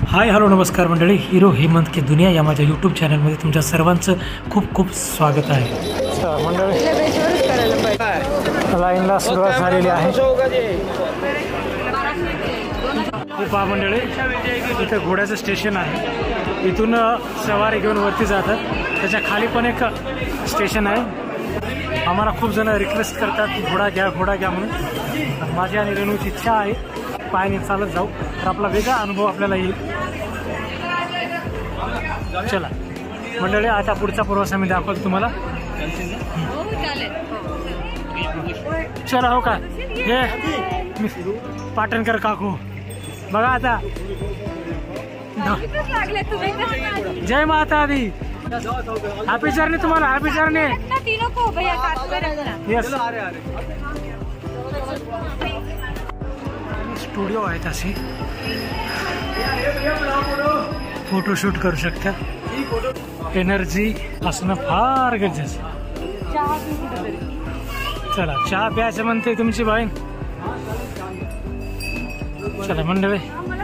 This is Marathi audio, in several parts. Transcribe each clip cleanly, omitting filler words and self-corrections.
हाय हॅलो नमस्कार मंडळी, हिरो हेमंत की दुनिया या माझ्या यूट्यूब चॅनलमध्ये तुमच्या सर्वांचं खूप खूप स्वागत आहे. मंडळी लाईनला सुरुवात झालेली आहे. पहा मंडळी, इथं घोड्याचं स्टेशन आहे. इथून सवारी घेऊन वरती जातात. त्याच्या खाली पण एक स्टेशन आहे. आम्हाला खूप जण रिक्वेस्ट करतात घोडा घ्या म्हणून. माझी आणि रेणूची इच्छा आहे पायाने चालत जाऊ, तर आपला वेगळा अनुभव आपल्याला येईल. चला मंडळी, आता पुढचा प्रवास आम्ही दाखवतो तुम्हाला. चला हो का, हे पाटणकर काकू बघा आता. जय माता दी. हॅपी जर्नी तुम्हाला, हॅपी जर्नी. यस, स्टुडिओ आहेत असे, फोटोशूट करू शकता. एनर्जी असणं फार गरजेचं. चला चहा प्यायचं म्हणते तुमची बहीण. चला मंडळी,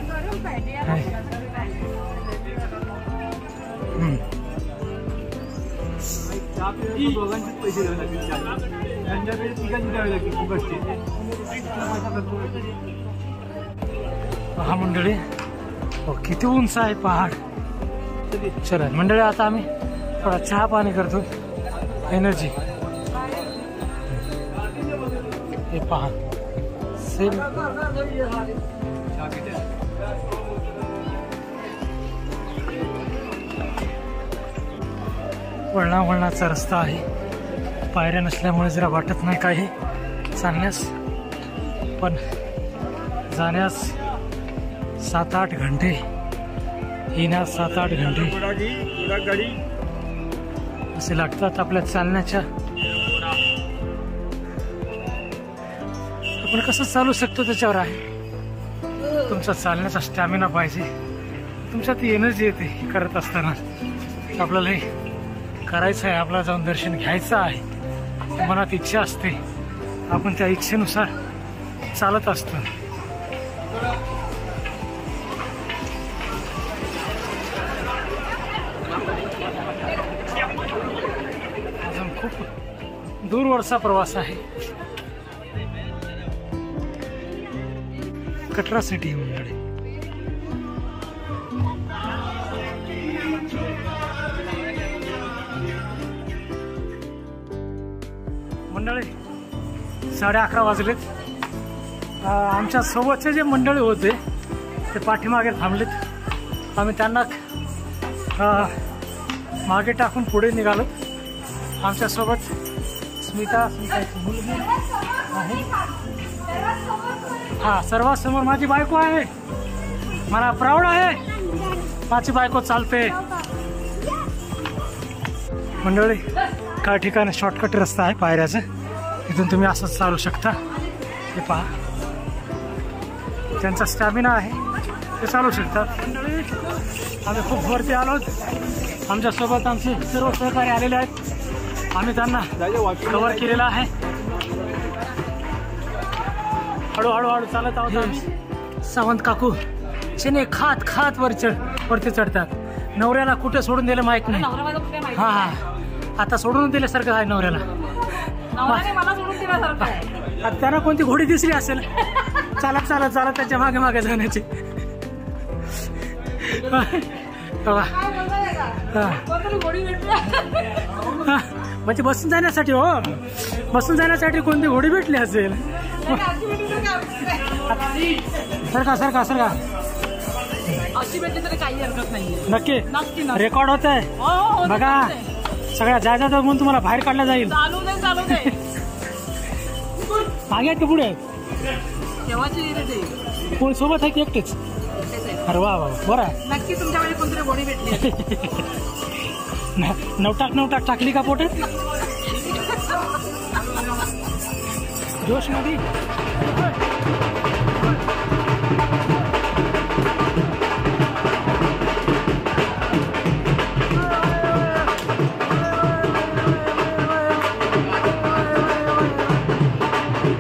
हा मंडळी किती उंच आहे पहाड. चला मंडळी, आता आम्ही थोडा चहा पाणी करतो. एनर्जी हे पहा, सेम वळणाचा रस्ता आहे. पायऱ्या नसल्यामुळे जरा वाटत नाही काही चालण्यास, पण जाण्यास 7-8 घंटे, येण्यास 7-8 घंटे असे लागतात आपल्या चालण्याच्या. आपण कसं चालू शकतो त्याच्यावर आहे. तुमचा चालण्याचा स्टॅमिना पाहिजे, तुमच्यात ती एनर्जी येते करत असताना. आपल्याला हे करायचं आहे, आपल्याला जाऊन दर्शन घ्यायचं आहे, मनात इच्छा असते, आपण त्या इच्छेनुसार चालत असतो. अजून खूप दूरवरचा प्रवास आहे. कटरा सिटी मंडळी. मंडळी 11:30 वाजलेत. आमच्या सोबतचे जे मंडळी होते ते पाठीमागे थांबलेत. आम्ही त्यांना मागे टाकून पुढे निघालो. आमच्यासोबत स्मिता मुलगी आहे. हा, सर्वात समोर माझी बायको आहे. मला प्राऊड आहे, माझी बायको चालते. मंडळी, काही ठिकाणी शॉर्टकट रस्ता आहे पायऱ्याचा, इथून तुम्ही असंच चालू शकता. हे पहा, त्यांचा स्टॅमिना आहे, ते चालू शकतात. मंडळी, आम्ही खूप वरती आलो. आमच्यासोबत आमचे सर्व सहकारी आलेले आहेत. आम्ही त्यांना कव्हर केलेला आहे. हळूहळू चालत आहोत. सावंत काकू शेने खात वरती चढतात. नवऱ्याला कुठे सोडून दिलं माहित नाही. हा हा, आता सोडून दिल्यासारखं आहे नवऱ्याला. त्यांना कोणती घोडी दिसली असेल चालत त्याच्या मागे जाण्याची. म्हणजे बसून जाण्यासाठी कोणती घोडी भेटली असेल. सरका नक्की रेकॉर्ड होत आहे बघा. सगळ्या जायचा म्हणून तुम्हाला बाहेर काढला जाईल. मागे आहेत का पुढे? कोण सोबत आहे की एकटेच? अरे वा वा, बरं. नक्की तुमच्याकडे कोणतरी घोडी भेटली. नवटाक टाकली का पोटात जोश मध्ये?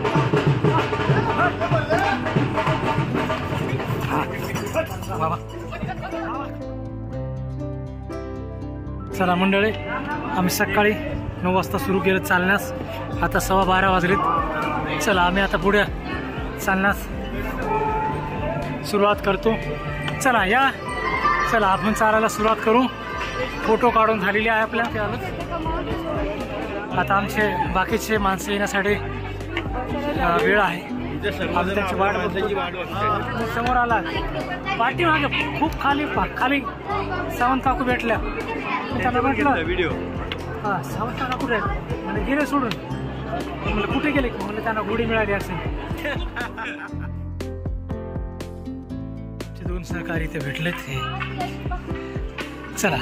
बाबा चला मंडळी, आम्ही सकाळी 9 वाजता सुरू केलं चालण्यास. आता 12:15 वाजलेत. चला आम्ही आता पुढे चालण्यास सुरुवात करतो. चला या, चला आपण चालायला सुरुवात करू. फोटो काढून झालेली आहे आपल्या. आता आमचे बाकीचे माणसं येण्यासाठी वेळ आहे. आम्ही त्यांची वाट बघतो. समोर आला पाठीमागे खूप खाली खाली सावंत काकू भेटल्या. त्यांना म्हटलं व्हिडिओ हां सावंत काकू कुठे म्हणजे गेले सोडून. म्हणजे कुठे गेले म्हणजे त्यांना गोडी मिळाली असेल. दोन सहकारी ते भेटलेत हे. चला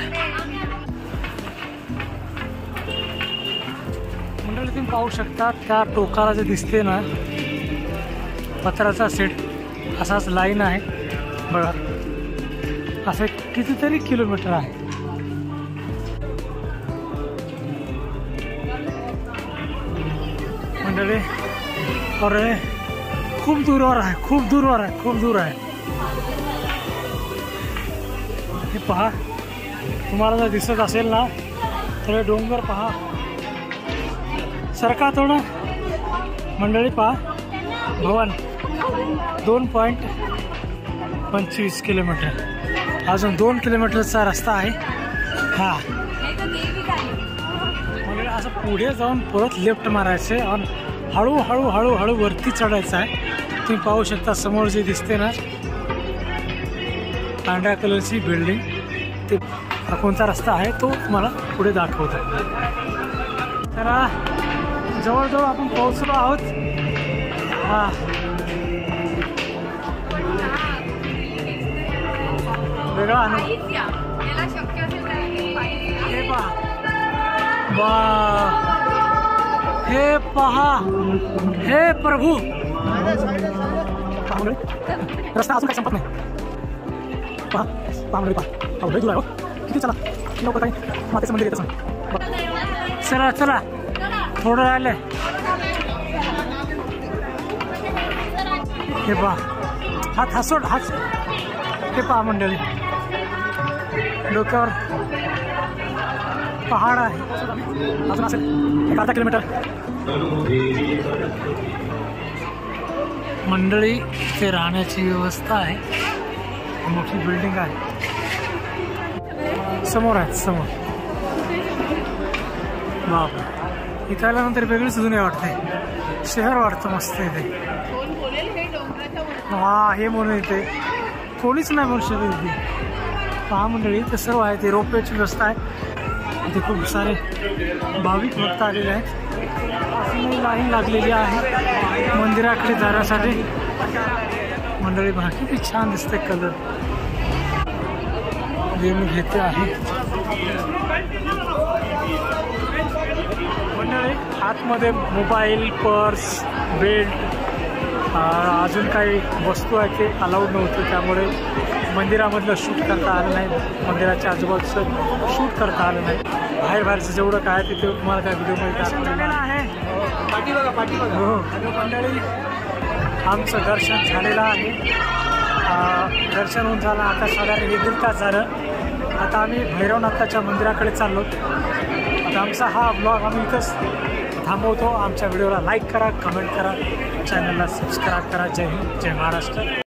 मंडळी, तुम्ही पाहू शकता त्या टोकाला जे दिसते ना पत्राचा सेट, असाच लाईन आहे बघा. असं कितीतरी किलोमीटर आहे. मंडळी अरे खूप दूरवर आहे, खूप दूरवर आहे, खूप दूर आहे. हे पहा, तुम्हाला जर दिसत असेल ना तर डोंगर पहा. सरका थोडं मंडळी पहा. भवन 2.25 किलोमीटर, अजून 2 किलोमीटरचा रस्ता आहे हा. म्हणजे असं पुढे जाऊन परत लेफ्ट मारायचे आणि हळूहळू हळूहळू वरती चढायचं आहे. तुम्ही पाहू शकता समोर जे दिसते ना पांढऱ्या कलरची बिल्डिंग, ते कोणता रस्ता आहे तो तुम्हाला पुढे दाखवतो. तर जवळजवळ आपण पोहोचलो आहोत. हा वेगळा अनुभव. हे पहा, वा हे पहा, हे प्रभू. रस्ता अजून काही संपत नाही. पहा पाहुणे पहा, लय दूर आहे हो. किती चला लवकर काही मातेचं मंदिर येतं. चला चला थोडं राहिलंय. हे पहा, हात हसोड हात. हे पहा मंडळी, डोक्यावर पहाड आहे. अजून असेल 1 किलोमीटर. मंडळी इथे राहण्याची व्यवस्था आहे. मोठी बिल्डिंग आहे समोर आहे समोर. बाप, इथं आल्यानंतर वेगळीच जुने वाटते. शहर वाटतं मस्त इथे. हा हे म्हणून इथे कोणीच नाही म्हणू शकत इथे. पहा मंडळी, इथे सर्व आहे. ते रोपवेची व्यवस्था आहे. इथे खूप सारे भाविक भक्त आलेले आहेत. अजूनही लाईन लागलेली आहे मंदिराकडे जाण्यासाठी. मंडळी पहा किती छान दिसते कलर. मी घेते आहे मंडळी. आतमध्ये मोबाईल, पर्स, बेल्ट, अजून काही वस्तू आहे ते अलाउड नव्हतं. त्यामुळे मंदिरामधलं शूट करता आलं नाही. मंदिराच्या आजूबाजूचं शूट करता आलं नाही. बाहेरचं जेवढं काय तिथे तुम्हाला त्या व्हिडिओमध्ये दाखवलेलं आहे. पाठी बघा, पाठी बघा. हो मंडळी, आमचं दर्शन झालेलं आहे. दर्शन होऊन झालं आता साधारण 1-1.5 तास झालं. आता आम्ही भैरवनाथाच्या मंदिराकडे चाललो. आता आमचा हा ब्लॉग आम्ही इथंच थांबवतो. आमच्या व्हिडिओला लाईक करा, कमेंट करा, चॅनलला सबस्क्राईब करा. जय हिंद, जय महाराष्ट्र.